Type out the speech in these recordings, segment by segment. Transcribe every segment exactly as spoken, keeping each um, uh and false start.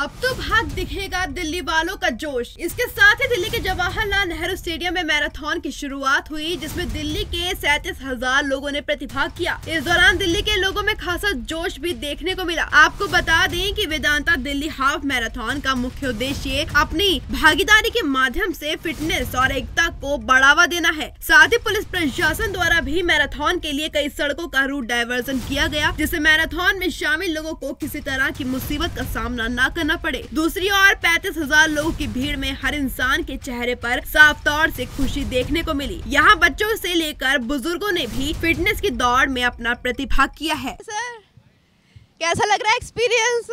अब तो भाग दिखेगा दिल्ली वालों का जोश। इसके साथ ही दिल्ली के जवाहरलाल नेहरू स्टेडियम में मैराथन की शुरुआत हुई, जिसमें दिल्ली के सैंतीस हजार लोगों ने प्रतिभाग किया। इस दौरान दिल्ली के लोगों में खासा जोश भी देखने को मिला। आपको बता दें कि वेदांता दिल्ली हाफ मैराथन का मुख्य उद्देश्य अपनी भागीदारी के माध्यम से फिटनेस और एकता को बढ़ावा देना है। साथ ही पुलिस प्रशासन द्वारा भी मैराथन के लिए कई सड़कों का रूट डायवर्जन किया गया, जिससे मैराथन में शामिल लोगों को किसी तरह की मुसीबत का सामना न करना पड़े। दूसरी ओर पैंतीस हजार लोगों की भीड़ में हर इंसान के चेहरे पर साफ तौर से खुशी देखने को मिली। यहाँ बच्चों से लेकर बुजुर्गों ने भी फिटनेस की दौड़ में अपना प्रतिभाग किया है। सर, कैसा लग रहा है एक्सपीरियंस?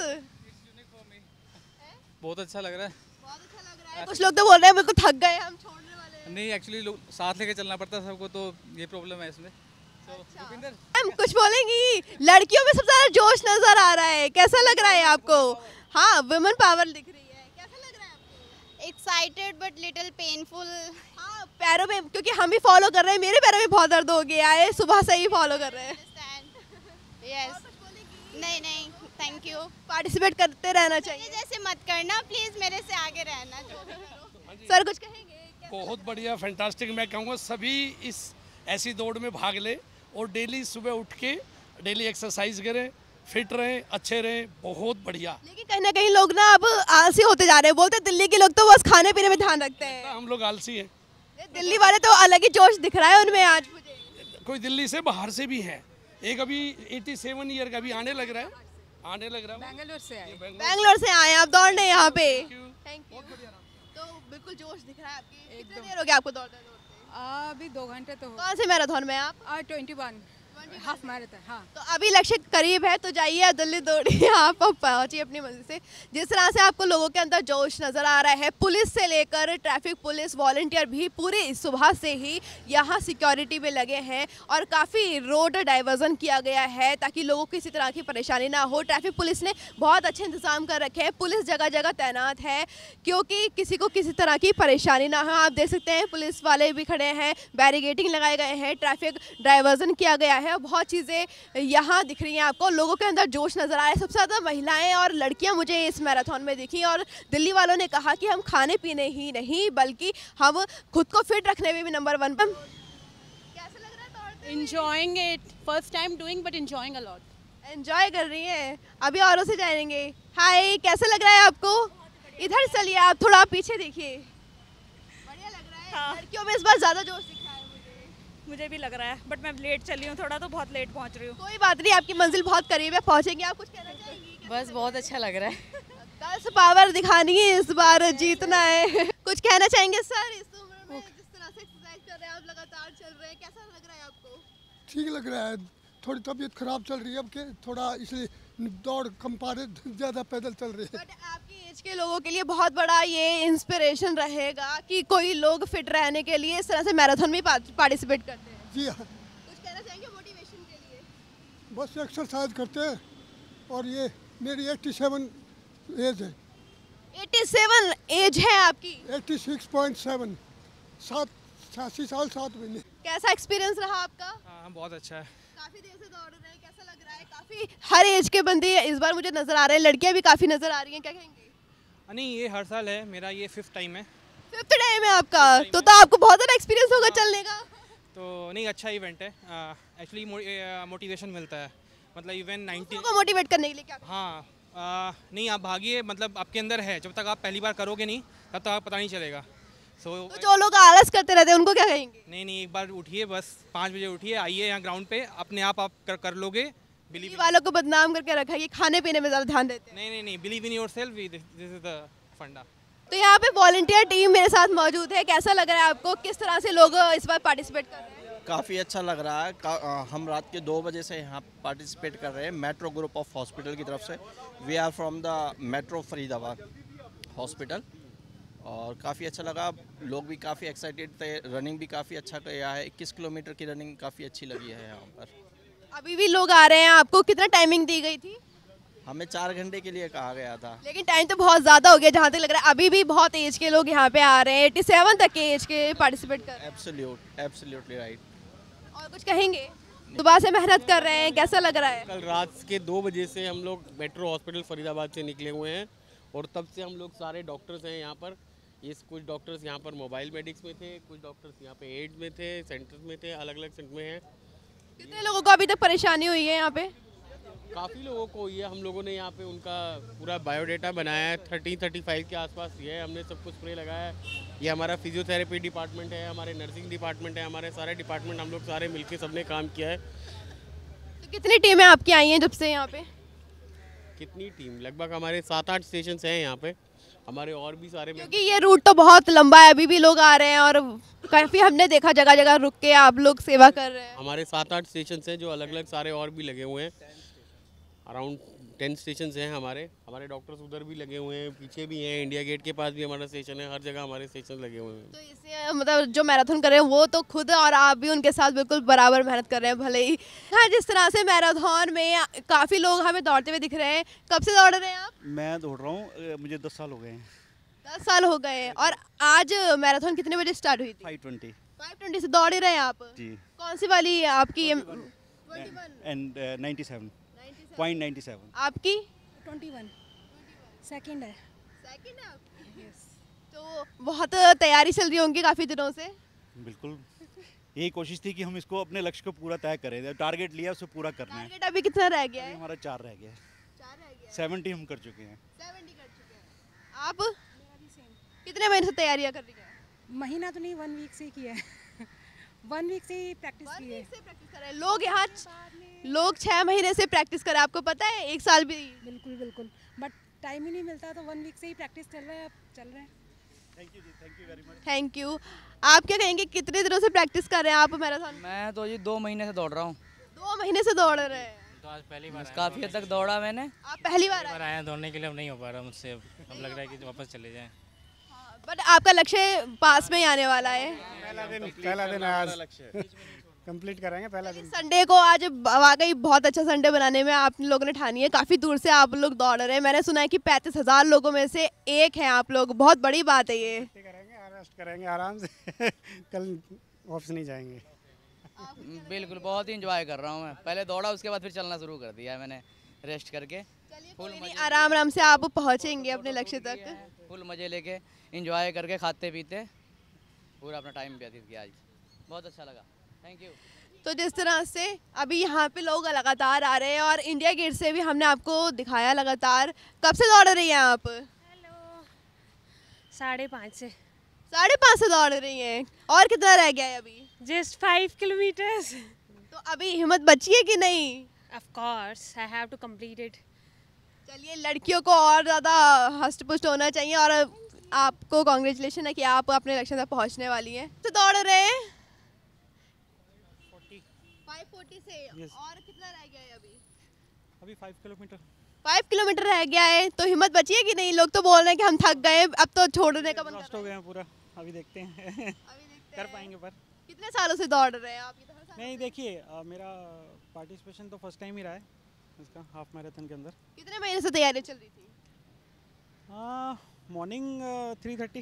बहुत अच्छा लग रहा है। बहुत अच्छा लग रहा है। कुछ लोग तो बोल रहे हैं बिल्कुल थक गए, हम छोड़ने वाले हैं। नहीं, एक्चुअली लोग साथ लेके चलना पड़ता है सबको, तो ये प्रॉब्लम है इसमें। अच्छा। हम कुछ बोलेंगी, लड़कियों में सबसे ज्यादा जोश नजर आ रहा है, कैसा लग रहा है आपको? हाँ, वुमेन पावर दिख रही है, कैसा लग रहा है आपको? Excited but little painful. हाँ, पैरों में, क्योंकि हम भी फॉलो कर रहे हैं, मेरे पैरों में बहुत दर्द हो गया है, सुबह से ही फॉलो कर रहे हैं। यस। नहीं नहीं, थैंक यू। पार्टिसिपेट करते रहना चाहिए। जैसे मत करना प्लीज, मेरे से आगे रहना। जो भी सर कुछ कहेंगे? बहुत बढ़िया, फैंटास्टिक। मैं कहूँगा सभी इस ऐसी दौड़ में भाग ले और डेली सुबह उठ के डेली एक्सरसाइज करें, फिट रहें, अच्छे रहें। बहुत बढ़िया। लेकिन कहीं ना कहीं लोग ना अब आलसी होते जा रहे हैं। बोलते दिल्ली के लोग तो बस खाने पीने में ध्यान रखते हैं। हम लोग आलसी हैं। दिल्ली वाले तो अलग ही जोश दिख रहा है उनमें आज मुझे। कोई दिल्ली से बाहर से भी है। एक अभी सत्तासी ईयर का भी आने लग रहा है आने लग रहा है बेंगलोर से आए बेंगलोर से आए आप दौड़ने यहाँ पे। Thank you. तो बिल्कुल जोश दिख रहा है आपकी। कितनी देर हो गया आपको दौड़ते दौड़ते? अभी दो घंटे तो हो। कौन से मैराथन में आप? Twenty one half marathon. हाँ, तो अभी लक्ष्य करीब है, तो जाइए दिल्ली दौड़िए, आप पहुंचिए अपनी मंजिल से। जिस तरह से आपको लोगों के अंदर जोश नजर आ रहा है, पुलिस से लेकर ट्रैफिक पुलिस वॉलंटियर भी पूरी सुबह से ही यहाँ सिक्योरिटी में लगे हैं और काफ़ी रोड डाइवर्जन किया गया है ताकि लोगों को किसी तरह की परेशानी ना हो। ट्रैफिक पुलिस ने बहुत अच्छे इंतजाम कर रखे हैं, पुलिस जगह जगह तैनात है क्योंकि किसी को किसी तरह की परेशानी ना हो। आप देख सकते हैं पुलिस वाले भी खड़े हैं, बैरिगेटिंग लगाए गए हैं, ट्रैफिक डाइवर्जन किया गया है, बहुत चीज़ें यहाँ दिख रही हैं आपको। लोगों के अंदर जोश नज़र आ रहा है। सबसे ज़्यादा महिलाएं और लड़कियां मुझे इस मैराथन में दिखी और दिल्ली वालों ने कहा कि हम खाने पीने ही नहीं बल्कि हम खुद को फिट रखने में भी नंबर वन पर। कैसा लग रहा है दौड़ते? Enjoying it, first time doing but enjoying a lot. Enjoy कर रही हैं। अभी औरों से जानेंगे। हाय, कैसा लग रहा है आपको? इधर चलिए, आप थोड़ा पीछे देखिए। बढ़िया लग रहा है। हाँ। लड़कियों में इस बार ज़्यादा जोश दिख रहा है मुझे। मुझे भी लग रहा है बट मैं लेट चली हूँ थोड़ा, तो बहुत लेट पहुँच रही हूँ। कोई बात नहीं, आपकी मंजिल बहुत करीब है, पहुँचेंगे। आप कुछ कहना चाहेंगी? बस बहुत अच्छा लग रहा है। दस पावर दिखानी है इस बार, जीतना है। कुछ कहना चाहेंगे सर? इस उम्र में जिस तरह से एक्सरसाइज कर रहे हैं आप, लगातार चल रहे हैं, कैसा लग रहा है आपको? ठीक लग रहा है। थोड़ी तबीयत खराब चल रही है अब के, थोड़ा इसलिए दौड़ कम पा रहे, ज़्यादा पैदल चल रहे हैं। बट आपकी एज के लोगों के लिए बहुत बड़ा ये इंस्पिरेशन रहेगा कि कोई लोग फिट रहने के लिए इस तरह से मैराथन में पार्टिसिपेट करते हैं। जी हाँ। कुछ कहना चाहेंगे मोटिवेशन के लिए? बस एक्सरसाइज करते हैं और ये मेरी सत्तासी एज है। सत्तासी एज है आपकी? छियासी पॉइंट सात, सात छियासी साल सात महीने। कैसा एक्सपीरियंस रहा आपका? हाँ, बहुत अच्छा है। काफी देर से दौड़ रहे हैं, कैसा लग रहा है? काफी हर एज के बंदे इस बार मुझे नजर आ रहे हैं, लड़कियां भी काफी नजर आ रही हैं, क्या कहेंगे? नहीं, ये हर साल है, मेरा ये फिफ्थ टाइम है। फिफ्थ टाइम है आपका? तो तो आपको बहुत ज़्यादा एक्सपीरियंस होगा चलने का। तो नहीं, अच्छा इवेंट है। एक्चुअली मोटिवेशन मिलता है, मतलब इवन नाइनटी को मोटिवेट करने के लिए क्या? हाँ, आ, नहीं आप भागिए, मतलब आपके अंदर है, जब तक आप पहली बार करोगे नहीं तब तक आप पता नहीं चलेगा। सो so, तो जो लोग आलस करते रहते हैं उनको क्या कहेंगे? नहीं नहीं, एक बार उठिए, बस पाँच बजे उठिए, आइए यहाँ ग्राउंड पे, अपने आप आप कर, कर लोगे। दिल्ली वालों को बदनाम करके रखा है, ये खाने पीने में ज़्यादा ध्यान देते हैं। नहीं नहीं नहीं, believe in yourself, this is the funda. तो यहाँ पे वॉलंटियर टीम मेरे साथ मौजूद है, कैसा लग रहा है आपको? किस तरह से लोग इस बार पार्टिसिपेट कर रहे हैं? काफ़ी अच्छा लग रहा है। का, आ, हम रात के दो बजे से यहाँ पार्टिसिपेट कर रहे हैं मेट्रो ग्रुप ऑफ हॉस्पिटल की तरफ से। We are from the Metro Faridabad hospital और काफ़ी अच्छा लगा। लोग भी काफ़ी एक्साइटेड थे, रनिंग भी काफ़ी अच्छा किया है। इक्कीस किलोमीटर की रनिंग काफ़ी अच्छी लगी है यहाँ पर। अभी भी लोग आ रहे हैं, आपको कितना टाइमिंग दी गई थी? हमें चार घंटे के लिए कहा गया था, लेकिन टाइम तो बहुत ज़्यादा हो गया जहाँ तक लग रहा है। अभी भी बहुत एज के लोग यहाँ पे आ रहे हैं, सत्तासी तक के एज के पार्टिसिपेट कर रहे हैं। Absolute absolutely right. और कुछ कहेंगे? सुबह से मेहनत कर रहे हैं, कैसा लग रहा है? कल रात के दो बजे से हम लोग मेट्रो हॉस्पिटल फरीदाबाद से निकले हुए हैं और तब से हम लोग सारे डॉक्टर्स हैं यहाँ पर। ये कुछ डॉक्टर्स यहाँ पर मोबाइल मेडिक्स में थे, कुछ डॉक्टर्स यहाँ पे एड्स में थे, सेंटर्स में थे, अलग अलग सेंटर में हैं। कितने लोगों को अभी तक परेशानी हुई है यहाँ पे? काफ़ी लोगों को हुई है। हम लोगों ने यहाँ पे उनका पूरा बायोडाटा बनाया है। थर्टी थर्टी फाइव के आसपास ये है, हमने सब कुछ स्प्रे लगाया है। ये हमारा फिजियोथेरेपी डिपार्टमेंट है, हमारे नर्सिंग डिपार्टमेंट है, हमारे सारे डिपार्टमेंट हम लोग सारे मिलके सबने काम किया है। तो कितनी टीमें आपकी आई हैं जब से यहाँ पे? कितनी टीम? लगभग हमारे सात आठ स्टेशन हैं यहाँ पे, हमारे और भी सारे। क्योंकि ये रूट तो बहुत लंबा है, अभी भी लोग आ रहे हैं और काफ़ी हमने देखा जगह जगह रुक के आप लोग सेवा कर रहे हैं। हमारे सात आठ स्टेशन हैं जो अलग अलग सारे और भी लगे हुए हैं। अराउंड टेन स्टेशन हैं हमारे। हमारे डॉक्टर्स उधर भी लगे हुए हैं, पीछे भी हैं, इंडिया गेट के पास भी हमारा स्टेशन है, हर जगह हमारे स्टेशन लगे हुए हैं। तो इससे मतलब जो मैराथन कर रहे हैं वो तो खुद और आप भी उनके साथ बिल्कुल बराबर मेहनत कर रहे हैं भले ही। हाँ, जिस तरह से मैराथन में काफ़ी लोग हमें दौड़ते हुए दिख रहे हैं। कब से दौड़ रहे हैं आप? मैं दौड़ रहा हूँ, मुझे दस साल हो गए हैं। दस साल हो गए हैं। और आज मैराथन कितने बजे स्टार्ट हुई थी? Five twenty. फाइव ट्वेंटी से दौड़ ही रहे हैं आप? जी। कौन सी वाली आपकी? And ninety seven point ninety seven. आपकी? Twenty one. सेकंड है। सेकंड है आपकी? यस। तो बहुत तैयारी चल रही होंगी काफ़ी दिनों से? बिल्कुल, यही कोशिश थी कि हम इसको अपने लक्ष्य को पूरा तय करें। टारगेट लिया, उसे पूरा करना है। टारगेट अभी कितना रह गया है? हमारा चार रह गया है। चार रह गया है। सेवेंटी हम कर चुके हैं। सेवेंटी कर चुके हैं। आप कितने महीने से तैयारियां कर रही हैं? महीना तो नहीं, वन वीक से किया है। वन वीक से ही प्रैक्टिस की है। से प्रैक्टिस कर रहे हैं लोग यहाँ। लोग छः महीने से प्रैक्टिस कर रहे हैं, आपको पता है? एक साल भी? बिल्कुल बिल्कुल, बट टाइम ही नहीं मिलता, तो वन वीक से ही प्रैक्टिस चल रहा है। अब चल रहा है। Thank you ji, thank you very much. Thank you. आप क्या कहेंगे, कितने दिनों से प्रैक्टिस कर रहे हैं आप मैराथन? मैं तो जी दो महीने से दौड़ रहा हूँ। दो महीने से दौड़ रहे हैं? तो आज पहली बार काफ़ी हद तक दौड़ा मैंने। आप पहली बार आए हैं दौड़ने के लिए? अब नहीं हो पा रहा मुझसे, अब लग रहा है कि वापस चले जाएं। बट आपका लक्ष्य पास में ही आने वाला है। पहला दिन पहला दिन आज कंप्लीट करेंगे पहला दिन। संडे को आज वाकई बहुत अच्छा संडे बनाने में आप लोगों ने ठानी है। काफ़ी दूर से आप लोग दौड़ रहे हैं। मैंने सुना है कि पैंतीस हज़ार लोगों में से एक हैं आप लोग। बहुत बड़ी बात है ये। करेंगे, रेस्ट करेंगे आराम से। कल ऑफिस नहीं जाएंगे। बिल्कुल, बहुत ही इंजॉय कर रहा हूँ मैं। पहले दौड़ा, उसके बाद फिर चलना शुरू कर दिया है मैंने, रेस्ट करके। फुल आराम आराम से आप पहुँचेंगे अपने लक्ष्य तक। फुल मज़े लेके इंजॉय करके, खाते पीते पूरा अपना टाइम व्यतीत किया आज। बहुत अच्छा लगा, थैंक यू। तो जिस तरह से अभी यहाँ पे लोग लगातार आ रहे हैं और इंडिया गेट से भी हमने आपको दिखाया लगातार। कब से दौड़ रही हैं आप? हेलो, साढ़े पाँच से। साढ़े पाँच से दौड़ रही हैं। और कितना रह गया है अभी? Just five kilometres. तो अभी हिम्मत बची है कि नहीं? Of course, I have to complete it. चलिए, लड़कियों को और ज़्यादा हष्ट पुष्ट होना चाहिए और आपको कॉन्ग्रेचुलेशन है कि आप अपने लक्ष्य तक पहुँचने वाली हैं। तो दौड़ रहे हैं फाइव फोर्टी से। yes. और कितना रह गया है अभी? अभी फाइव किलोमीटर। फाइव किलोमीटर रह गया है। तो हिम्मत बची है कि नहीं? लोग तो बोल रहे हैं कि हम थक गए, अब तो छोड़ने का मन कर रहा है। हो गए हैं पूरा। अभी देखते हैं। अभी देखते कर पाएंगे पर। कितने सालों से दौड़ रहे हैं आप? नहीं, देखिए मेरा पार्टिसिपेशन तो फर्स्ट टाइम ही रहा है इसका, हाफ मैराथन के अंदर। कितने महीने से तैयारी चल रही थी? Morning three thirty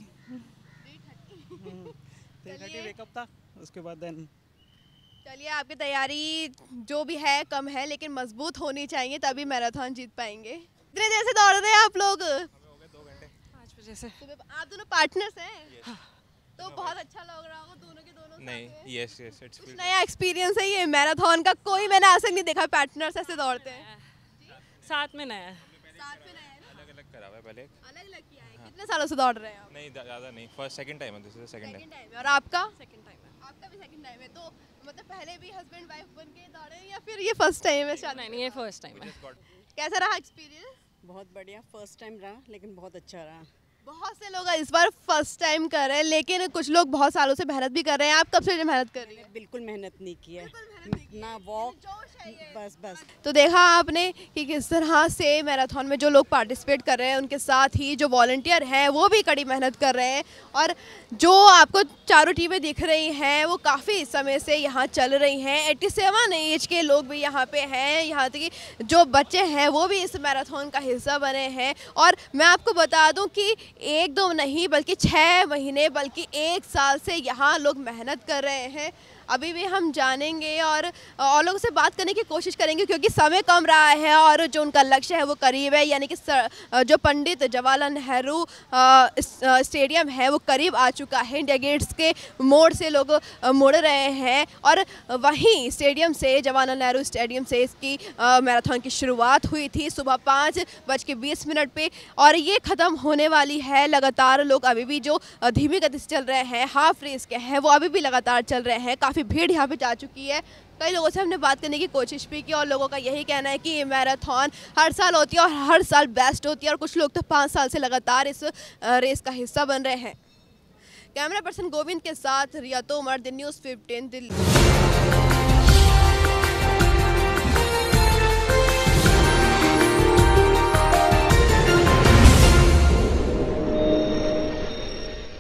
three thirty wake up था, उसके बाद देन। चलिए, आपकी तैयारी जो भी है कम है लेकिन मजबूत होनी चाहिए, तभी मैराथन जीत पाएंगे। कितने देर से दौड़ रहे हैं आप लोग? दो घंटे पाँच बजे से। आप दोनों पार्टनर्स हैं? हाँ। तो बहुत अच्छा लग रहा होगा दोनों के दोनों। नहीं, यस यस, इट्स कुछ नया एक्सपीरियंस है ये मैराथन का। कोई मैंने आज तक नहीं देखा पार्टनर्स ऐसे दौड़ते हैं। साथ में नया। साथ में नया है। अलग अलग करा हुआ है पहले। अलग अलग किया है। कितने सालों से दौड़ रहे हैं आप? नहीं, ज़्यादा नहीं, फर्स्ट सेकंड टाइम है, दिस इज सेकंड टाइम। और आपका? सेकंड टाइम है। आपका भी सेकंड टाइम है। तो मतलब पहले भी हस्बैंड वाइफ बन के दौड़े या फिर ये फर्स्ट टाइम है? नहीं नहीं, ये फर्स्ट टाइम है। कैसा रहा एक्सपीरियंस? बहुत बढ़िया, फर्स्ट टाइम रहा लेकिन बहुत अच्छा रहा। बहुत से लोग इस बार फर्स्ट टाइम कर रहे हैं लेकिन कुछ लोग बहुत सालों से मेहनत भी कर रहे हैं। आप कब से मेहनत कर रही हैं? बिल्कुल मेहनत नहीं की है, ना वॉक, बस बस। तो देखा आपने कि किस तरह से मैराथन में जो लोग पार्टिसिपेट कर रहे हैं उनके साथ ही जो वॉलंटियर हैं वो भी कड़ी मेहनत कर रहे हैं। और जो आपको चारों टीमें दिख रही हैं वो काफ़ी समय से यहाँ चल रही हैं। सत्तासी एज के लोग भी यहाँ पे हैं, यहाँ तक कि जो बच्चे हैं वो भी इस मैराथन का हिस्सा बने हैं। और मैं आपको बता दूँ कि एक दो नहीं बल्कि छः महीने बल्कि एक साल से यहाँ लोग मेहनत कर रहे हैं। अभी भी हम जानेंगे और और लोगों से बात करने की कोशिश करेंगे, क्योंकि समय कम रहा है और जो उनका लक्ष्य है वो करीब है, यानी कि जो पंडित जवाहरलाल नेहरू स्टेडियम है वो करीब आ चुका है। इंडिया गेट्स के मोड़ से लोग मुड़ रहे हैं और वहीं स्टेडियम से, जवाहरलाल नेहरू स्टेडियम से इसकी मैराथन की शुरुआत हुई थी सुबह पाँच बज के बीस मिनट पे और ये ख़त्म होने वाली है। लगातार लोग अभी भी जो धीमी गति से चल रहे हैं, हाफ रेस के हैं, वो अभी भी लगातार चल रहे हैं। काफ़ी भीड़ यहाँ पे जा चुकी है। कई लोगों से हमने बात करने की कोशिश भी की और लोगों का यही कहना है कि ये मैराथन हर साल होती है और हर साल बेस्ट होती है और कुछ लोग तो पाँच साल से लगातार इस रेस का हिस्सा बन रहे हैं। कैमरा पर्सन गोविंद के साथ Riya Tomar, the News Fifteen, Delhi.